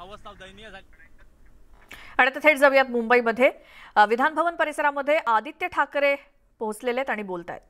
अवस्था दयनीय झाली। आणि आता थेट जाऊयात मुंबईमध्ये विधान भवन परिसरामध्ये आदित्य ठाकरे पोहोचलेले आहेत आणि बोलतायत।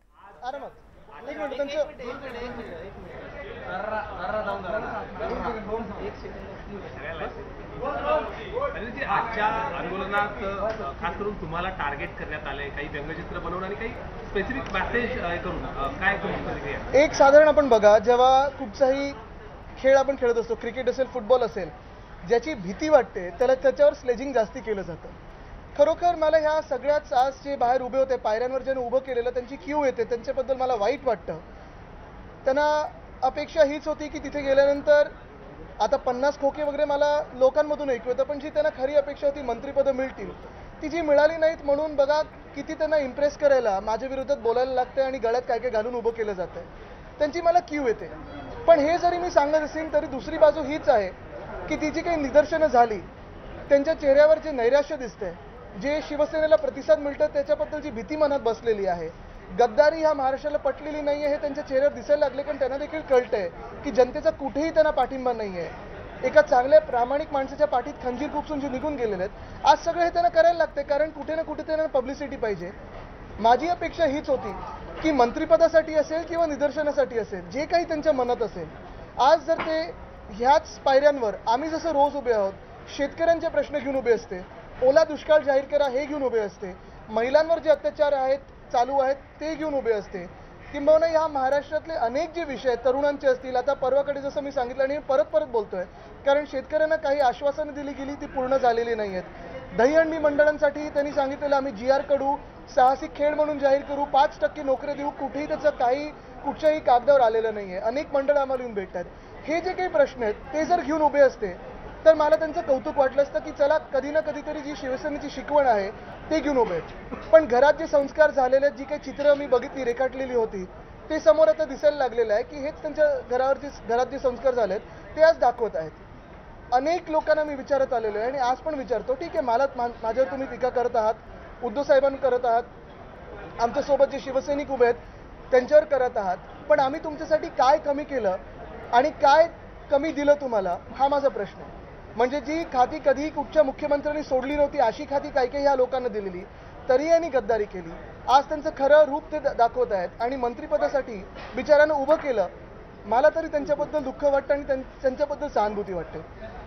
आजच्या आंदोलनात खास करून तुम्हाला टार्गेट करण्यात आले, काही व्यंगचित्र बनवून आणि काही स्पेसिफिक मेसेज करून काय प्रतिक्रिया? एक साधारण आपण बघा, जेव्हा कुठचाही खेळ आपण खेळत असतो, क्रिकेट असेल फुटबॉल असेल, ज्याची भीती वाटते त्याच्यावर स्लेजिंग जास्ती केलं जातं। खरोखर मला ह्या सगळ्याच आज जे बाहेर उभे होते, पायऱ्यांवर ज्याने उभं केलेलं त्यांची क्यू येते, त्यांच्याबद्दल मला वाईट वाटतं। त्यांना अपेक्षा हीच होती की तिथे गेल्यानंतर आता 50 खोके वगैरे मला लोकांमधून ऐकू येतं, पण जी त्यांना खरी अपेक्षा होती मंत्रिपदं मिळतील ती जी मिळाली नाहीत। म्हणून बघा किती त्यांना इम्प्रेस करायला माझ्या विरोधात बोलायला लागतंय आणि गळ्यात काय काय घालून उभं केलं जातंय, त्यांची मला क्यू येते। पण हे जरी मी सांगत असेल तरी दुसरी बाजू हीच आहे की ती जी काही निदर्शनं झाली, त्यांच्या चेहऱ्यावर जे नैराश्य दिसतंय, जे शिवसेनेला प्रतिसाद मिळतं त्याच्याबद्दल जी भीती मनात बसलेली आहे, गद्दारी ह्या महाराष्ट्राला पटलेली नाहीये हे त्यांच्या चेहऱ्यावर दिसायला लागले। कारण त्यांना देखील कळतंय की जनतेचा कुठेही त्यांना पाठिंबा नाहीये। एका चांगल्या प्रामाणिक माणसाच्या पाठीत खंजीर खुपसून जे निघून गेलेले आहेत, आज सगळं हे त्यांना करायला लागते, कारण कुठे ना कुठे त्यांना पब्लिसिटी पाहिजे। माझी अपेक्षा हीच होती की मंत्रिपदासाठी असेल किंवा निदर्शनासाठी असेल, जे काही त्यांच्या मनात असेल, आज जर ते ह्याच पायऱ्यांवर आम्ही जसं रोज उभे आहोत, शेतकऱ्यांचे प्रश्न घेऊन उभे असते, ओला दुष्काळ जाहीर करा हे घेऊन उभे असते, महिलांवर जे अत्याचार आहेत चालू आहेत ते घेऊन उभे असते, किंबहुना ह्या महाराष्ट्रातले अनेक जे विषय तरुणांचे असतील, आता परवाकडे जसं मी सांगितलं आणि परत बोलतोय, कारण शेतकऱ्यांना काही आश्वासनं दिली गेली ती पूर्ण झालेली नाही आहेत। दहीहंडी मंडळांसाठी त्यांनी सांगितलेलं आम्ही GR कडू साहसिक खेळ म्हणून जाहीर करू, 5% नोकऱ्या देऊ, कुठेही त्याचं काही कुठच्याही कागदावर आलेलं नाहीये। अनेक मंडळ आम्हाला येऊन भेटतात। हे जे काही प्रश्न आहेत ते जर घेऊन उभे असते तर मला त्यांचं कौतुक वाटलं असतं की चला कधी ना कधीतरी जी शिवसेनेची शिकवण आहे ते घेऊन उभे आहेत। पण घरात जे संस्कार झालेले आहेत, जी काही चित्र मी बघितली रेखाटलेली होती, ते समोर आता दिसायला लागलेलं आहे की हेच त्यांच्या घरात जे संस्कार झालेत ते आज दाखवत आहेत। अनेक लोकांना मी विचारत आलेलो आहे आणि आज पण विचारतो, ठीक आहे माझ्यावर तुम्ही टीका करत आहात, उद्धव साहेबांना करत आहात, आमच्यासोबत जे शिवसैनिक उभे आहेत त्यांच्यावर करत आहात, पण आम्ही तुमच्यासाठी काय कमी केलं आणि काय कमी दिलं तुम्हाला, हा माझा प्रश्न आहे। म्हणजे जी खाती कधीही कुठच्या मुख्यमंत्र्यांनी सोडली नव्हती अशी खाती काही ह्या लोकांना दिलेली, तरी यांनी गद्दारी केली। आज त्यांचं खरं रूप ते दाखवत आहेत आणि मंत्रिपदासाठी बिचाऱ्यानं उभं केलं। मला तरी त्यांच्याबद्दल दुःख वाटतं आणि त्यांच्याबद्दल सहानुभूती वाटते।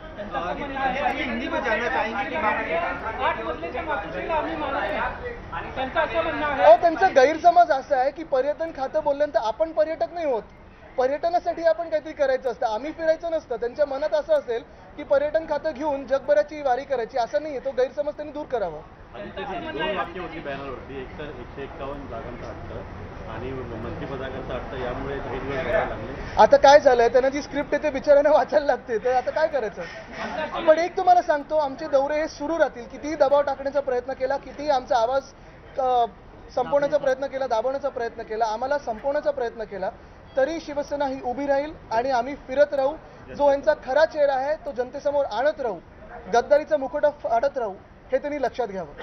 त्यांचा गैरसमज असा आहे की पर्यटन खातं बोलल्यानंतर आपण पर्यटक नाही होत, पर्यटनासाठी आपण काहीतरी करायचं असतं, आम्ही फिरायचं नसतं। त्यांच्या मनात असं असेल की पर्यटन खातं घेऊन जगभराची वारी करायची, असं नाहीये। तो गैरसमज त्यांनी दूर करावा। दोन वाक्य होती बॅनरवरती, एक तर 151 जागांचा हट्ट आणि मंत्रिपदाचा हट्ट, यामुळे लागले। आता काय झालंय, त्यांना जी स्क्रिप्ट आहे ते बिचाऱ्यांना वाचायला लागते, तर आता काय करायचं। पण एक तुम्हाला सांगतो, आमचे दौरे हे सुरू राहतील। कितीही दबाव टाकण्याचा प्रयत्न केला, कितीही आमचा आवाज संपवण्याचा प्रयत्न केला, दाबवण्याचा प्रयत्न केला, आम्हाला संपवण्याचा प्रयत्न केला, तरी शिवसेना ही उभी राहील आणि आम्ही फिरत राहू। जो यांचा खरा चेहरा आहे तो जनतेसमोर आणत राहू, गद्दारीचा मुखवटा फाडत राहू, हे त्यांनी लक्षात घ्यावं।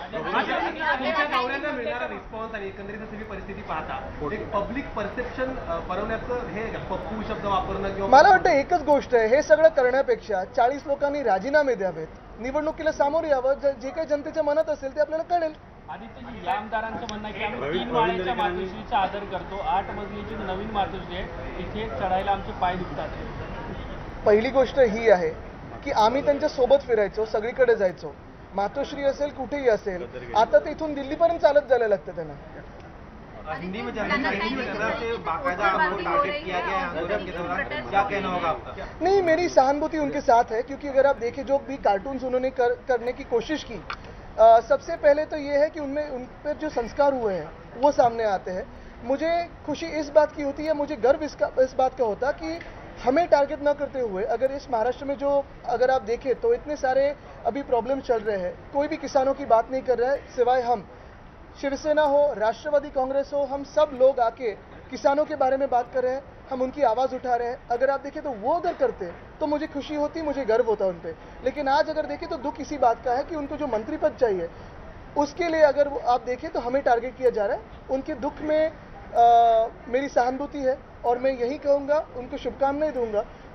मिळणारा रिस्पॉन्स आणि एकंदरीत सगळी परिस्थिती पाहता एक पब्लिक परसेप्शन बनवण्याचं हे पप्पू शब्द वापरणं किंवा मला वाटतं एकच गोष्ट आहे, हे सगळं करण्यापेक्षा 40 लोकांनी राजीनामे द्यावेत, निवडणुकीला सामोरे यावं, जे काही जनतेच्या मनात असेल ते आपल्याला कळेल। आदित्यजी, या आमदारांचं म्हणणं आहे की आम्ही 3 माळ्याच्या मातोश्रीचा आदर करतो, 8 मजलीची नवीन मातोश्री आहे, तिथे चढायला आमचे पाय दुखतात। पहिली गोष्ट ही आहे की आम्ही त्यांच्या सोबत फिरायचो, सगळीकडे जायचो, मातोश्री असेल कुठेही असेल, आता ते इथून दिल्लीपर्यंत चालत जायला लागतं त्यांना। हिंदी में बाकायदा आपको टारगेट किया गया आंदोलन के दौरान, क्या कहना होगा आपका? नहीं, मेरी सहानुभूति उनके साथ है, क्योंकि अगर आप देखें जो भी कार्टून्स उन्होंने करने की कोशिश की, सबसे पहले तो ये है कि उन पर जो संस्कार हुए हैं वो सामने आते हैं। मुझे खुशी इस बात की होती है, मुझे गर्व इस बात का होता कि हमें टारगेट न करते हुए, अगर इस महाराष्ट्र में जो अगर आप देखें तो इतने सारे अभी प्रॉब्लम चल रहे हैं, कोई भी किसानों की बात नहीं कर रहा है सिवाय हम। शिवसेना हो, राष्ट्रवादी कांग्रेस हो, हम सब लोग आके किसानों के बारे में बात कर रहे हैं, हम उनकी आवाज़ उठा रहे हैं। अगर आप देखें तो वो अगर करते तो मुझे खुशी होती, मुझे गर्व होता उन पर। लेकिन आज अगर देखें तो दुख इसी बात का है कि उनको जो मंत्री पद चाहिए उसके लिए अगर आप देखें तो हमें टारगेट किया जा रहा है। उनके दुख में मेरी सहानुभूति है और मैं यही कहूँगा, उनको शुभकामनाएं दूंगा कि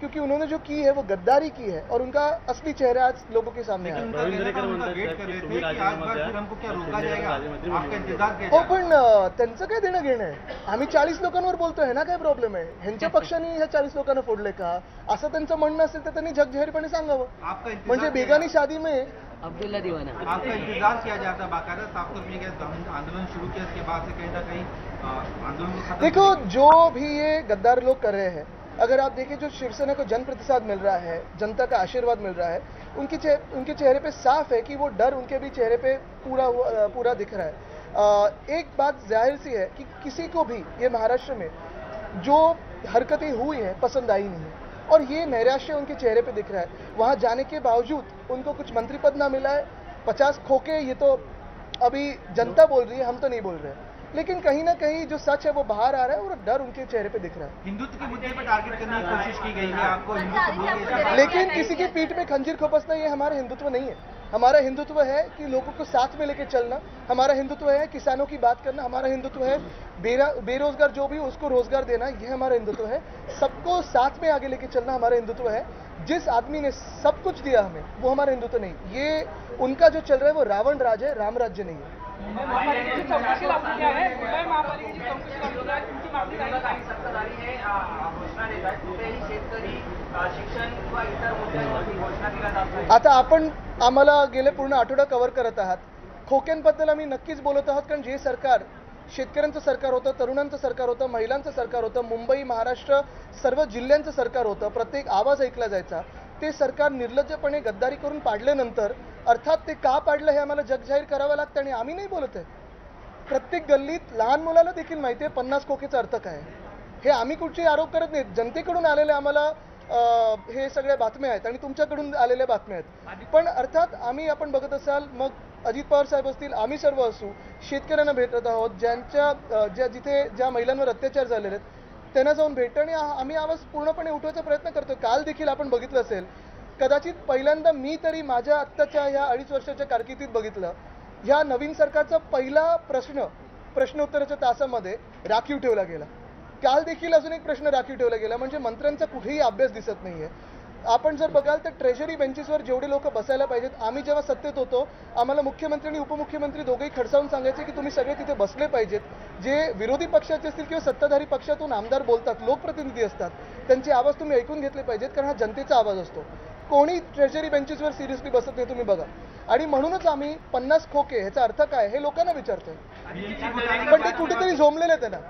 क्योंकि उन्होंने जो की है वो गद्दारी की है और उनका असली चेहरा आज लोगों के सामने आया है. प्रवीण दरेकर म्हणतात वेट कर की रहे तुम्ही थे कि आज राजीनामा बार द्या फिर हमको क्या आणि रोका शिंदे जाएगा, राज्यमंत्री आपका म्हणून इंतजार किया हो जाएगा. पण त्यांचं काय देणं घेणं आहे. आम्ही 40 लोकांवर बोलतोय ना, काय प्रॉब्लेम आहे. ह्यांच्या पक्षाने ह्या 40 लोकांना फोडले का असं त्यांचं म्हणणं असेल तर त्यांनी जगजाहीरपणे सांगावं. आपका इंतजार म्हणजे किया बेगानी जाएगा. शादी में अब्दुल्ला दीवाना आपका इंतजार किया जाता बाकायदा साफ तौर पर यह आंदोलन शुरू किया, इसके बाद से कहीं ना कहीं आंदोलन को खत्म देखो, करने की- जो भी ये गद्दार लोग कर रहे हैं, अगर आप देखें जो शिवसेना को जन प्रतिसाद मिल रहा है, जनता का आशीर्वाद मिल रहा है, उनके चेहरे पे साफ है कि वो डर उनके भी चेहरे पे पूरा दिख रहा है. एक बात जाहिर सी है कि किसी को भी ये महाराष्ट्र में जो हरकतें हुई हैं पसंद आई नहीं है और ये नैराश्य उनके चेहरे पे दिख रहा है. वहां जाने के बावजूद उनको कुछ मंत्री पद ना मिला है, 50 खोखे, ये तो अभी जनता बोल रही है, हम तो नहीं बोल रहे हैं. लेकिन कहीं ना कहीं जो सच है वो बाहर आ रहा है और डर उनके चेहरे पे दिख रहा है. हिंदुत्व के मुद्दे पर टारगेट करने की कोशिश की गई है. आपको हिंदुत्व बोल के लेकिन किसी की पीठ में खंजीर खोपसना ये हमारा हिंदुत्व नहीं है. हमारा हिंदुत्व है कि लोगों को साथ में लेके चलना. हमारा हिंदुत्व है किसानों की बात करना. हमारा हिंदुत्व है बेरोजगार जो भी उसको रोजगार देना. ये हमारा हिंदुत्व है. सबको साथ में आगे लेके चलना हमारा हिंदुत्व है. जिस आदमी ने सब कुछ दिया हमें वो हमारा हिंदुत्व नहीं. ये उनका जो चल रहा है वो रावण राज है, राम राज्य नहीं है. मुंबई महापालिकेची चौकशी लावलेली आहे. मुंबई महापालिकेची चौकशी लावलेली आहे. तुमची मागणी झाली काही सत्ताधारी हे घोषणा देत आहेत. कुठेही शेतकरी शिक्षण किंवा इतर मुद्द्यांवरती घोषणा केल्या जात नाही. आता आपण आम्हाला गेले पूर्ण आठवडा कव्हर करत आहात. खोक्यांबद्दल आम्ही नक्कीच बोलत आहोत, कारण जे सरकार शेतकऱ्यांचं सरकार होतं, तरुणांचं सरकार होतं, महिलांचं सरकार होतं, मुंबई महाराष्ट्र सर्व जिल्ह्यांचं सरकार होतं, प्रत्येक आवाज ऐकला जायचा, ते सरकार निर्लज्जपणे गद्दारी करून पाडल्यानंतर अर्थात ते का पाडलं हे आम्हाला जगजाहीर करावं लागतं आणि आम्ही नाही बोलत आहे. प्रत्येक गल्लीत लहान मुलाला देखील माहिती आहे 50 खोकेचा अर्थ काय आहे. हे आम्ही कुठचे आरोप करत नाहीत. जनतेकडून आलेले आम्हाला हे सगळ्या बातम्या आहेत आणि तुमच्याकडून आलेल्या बातम्या आहेत. पण अर्थात आम्ही, आपण बघत असाल, मग अजित पवार साहेब असतील, आम्ही सर्व असू, शेतकऱ्यांना भेटत आहोत, ज्या महिलांवर अत्याचार झालेले आहेत त्यांना जाऊन भेटतो आणि आम्ही आवाज पूर्णपणे उठवायचा प्रयत्न करतो. काल देखील आपण बघितलं असेल, कदाचित पहिल्यांदा मी तरी माझ्या आत्ताच्या ह्या 2.5 वर्षाच्या कारकिर्दीत बघितलं, ह्या नवीन सरकारचा पहिला प्रश्नोत्तराच्या तासामध्ये राखीव ठेवला गेला. काल देखील अजून एक प्रश्न राखीव ठेवला गेला. म्हणजे मंत्र्यांचा कुठेही अभ्यास दिसत नाहीये. आपण जर बघाल तर ट्रेजरी बेंचेसवर जेवढे लोक बसायला पाहिजेत, आम्ही जेव्हा सत्तेत होतो आम्हाला मुख्यमंत्री आणि उपमुख्यमंत्री दोघेही खडसावून सांगायचे की तुम्ही सगळे तिथे बसले पाहिजेत. जे विरोधी पक्षाचे असतील किंवा सत्ताधारी पक्षातून आमदार बोलतात, लोकप्रतिनिधी असतात, त्यांचे आवाज तुम्ही ऐकून घेतले पाहिजेत, कारण हा जनतेचा आवाज असतो. कोणी ट्रेजरी बेंचेसवर सिरियसली बसत नाही, तुम्ही बघा. आणि म्हणूनच आम्ही 50 खोके ह्याचा अर्थ काय हे लोकांना विचारतोय. पण ते कुठेतरी झोंबलेले आहेत ना.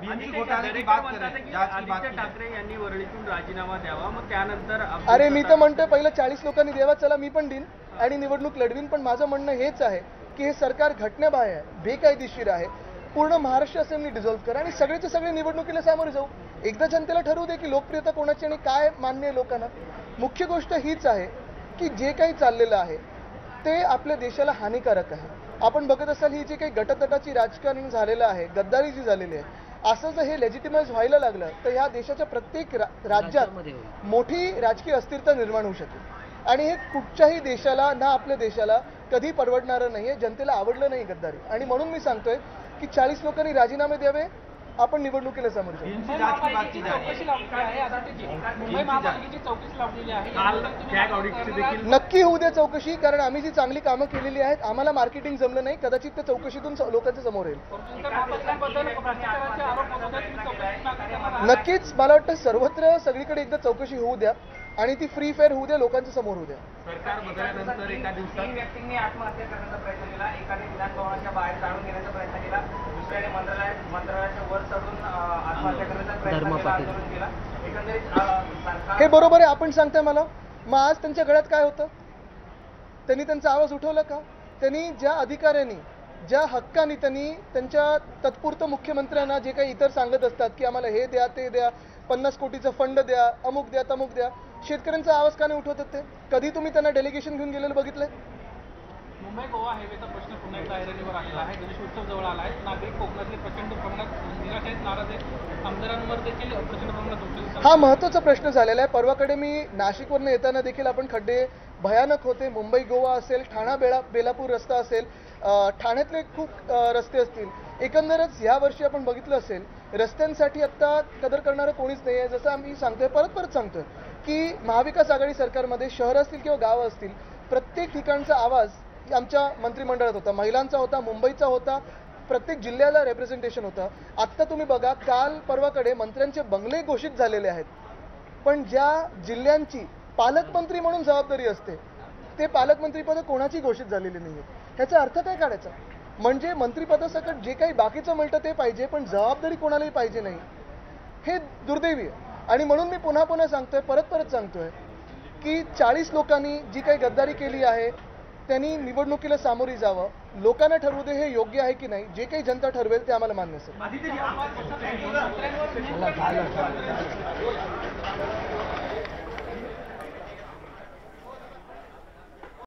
आदित्य ठाकरे यांनी वरळीतून राजीनामा द्यावा, मग त्यानंतर अरे मी तर म्हणतोय पहिलं 40 लोकांनी द्यावा, चला मी पण देईन आणि निवडणूक लढवीन. पण माझं म्हणणं हेच आहे की हे सरकार घटनाबाह्य आहे, बेकायदेशीर आहे. पूर्ण महाराष्ट्र असेंब्ली डिझॉल्व्ह करा आणि सगळेचे सगळे निवडणुकीला सामोरे जाऊ. एकदा जनतेला ठरवू दे की लोकप्रियता कोणाची आणि काय मान्य आहे लोकांना. मुख्य गोष्ट हीच आहे की जे काही चाललेलं आहे ते आपल्या देशाला हानिकारक आहे. आपण बघत असाल ही जी काही गटतटाची राजकारण झालेलं आहे, गद्दारी जी झालेली आहे, असं जर हे लेजिटिमाइज व्हायला लागलं तर ह्या देशाच्या प्रत्येक राज्यात मोठी राजकीय अस्थिरता निर्माण होऊ शकेल. आणि हे कुठच्याही देशाला, ना आपल्या देशाला कधी परवडणारं नाहीये. जनतेला आवडलं नाही गद्दारी आणि म्हणून मी सांगतोय की 40 लोकांनी राजीनामे द्यावे, आपण निवडणुकीला समोर जाऊ. मुंबई महापालिकेची चौकशी लावलेली आहे. आदित्यजी, मुंबई महापालिकेची चौकशी लावलेली आहे. काल गॅग ऑडिटची देखील नक्की होऊ द्या चौकशी, कारण आम्ही जी चांगली कामं केलेली आहेत, आम्हाला मार्केटिंग जमलं नाही, कदाचित त्या चौकशीतून लोकांच्या समोर येईल. तुमच्या महापालिकांबद्दल भ्रष्टाचाराचे आरोप होत होते, तुम्ही चौकशीची मागणी करणार आहात? नक्कीच मला वाटतं सर्वत्र सगळीकडे एकदा चौकशी होऊ द्या आणि ती फ्री फेअर होऊ द्या, लोकांच्या समोर होऊ द्या. सरकार बदलल्यानंतर एका दिवसात 3 व्यक्तींनी आत्महत्या करण्याचा प्रयत्न केला. एकाने विधान भवनाच्या बाहेर जाळून घेण्याचा प्रयत्न केला. दुसऱ्याने मंत्रालयाच्या वर चढून आत्महत्या करण्याचा प्रयत्न केला, आंदोलन केला. एकंदरीत सरकार हे बरोबर आहे आपण सांगताय मला. मग आज त्यांच्या गळ्यात काय होतं? त्यांनी त्यांचा आवाज उठवला का? त्यांनी ज्या अधिकाऱ्यांनी, ज्या हक्काने त्यांनी त्यांच्या तत्पुरतं मुख्यमंत्र्यांना जे काही इतर सांगत असतात की आम्हाला हे द्या, ते द्या, 50 कोटीचा फंड द्या, अमुक द्या, तमुक द्या, शेतकऱ्यांचा आवाज का नाही उठवतात ते? कधी तुम्ही त्यांना डेलिगेशन घेऊन गेलेलं बघितलंय? मुंबई गोवा हायवेचा प्रश्न पुन्हा एकदा ऐरणीवर आलेला आहे. गणेशोत्सव जवळ आला आहे. नागरिक कोकणातले प्रचंड प्रमाणात निराश आहेत, नाराज आहेत. आमदारांवर देखील प्रचंड प्रमाणात दोषी. हा महत्त्वाचा प्रश्न झालेला आहे. परवाकडे मी नाशिकवरनं येताना देखील आपण खड्डे भयानक होते. मुंबई गोवा असेल, ठाणा बेलापूर रस्ता असेल, ठाण्यातले खूप रस्ते असतील. एकंदरच ह्या वर्षी आपण बघितलं असेल रस्त्यांसाठी आत्ता कदर करणारं कोणीच नाही आहे. जसं आम्ही सांगतोय, परत सांगतोय, की महाविकास आघाडी सरकारमध्ये शहर असतील किंवा गावं असतील, प्रत्येक ठिकाणचा आवाज आमच्या मंत्रिमंडळात होता. महिलांचा होता, मुंबईचा होता, प्रत्येक जिल्ह्याला रेप्रेझेंटेशन होतं. आत्ता तुम्ही बघा, काल परवाकडे मंत्र्यांचे बंगले घोषित झालेले आहेत, पण ज्या जिल्ह्यांची पालकमंत्री म्हणून जबाबदारी असते ते पालकमंत्रीपद कोणाची घोषित झालेली नाही आहेत. ह्याचा अर्थ काय काढायचा? म्हणजे मंत्रिपदासकट जे काही बाकीचं मिळतं ते पाहिजे, पण जबाबदारी कोणालाही पाहिजे नाही. हे दुर्दैवी आहे. आणि म्हणून मी पुन्हा पुन्हा सांगतोय, परत सांगतोय की 40 लोकांनी जी काही गद्दारी केली आहे त्यांनी निवडणुकीला सामोरी जावं. लोकांना ठरवू दे हे योग्य आहे की नाही. जे काही जनता ठरवेल ते आम्हाला मान्य असेल.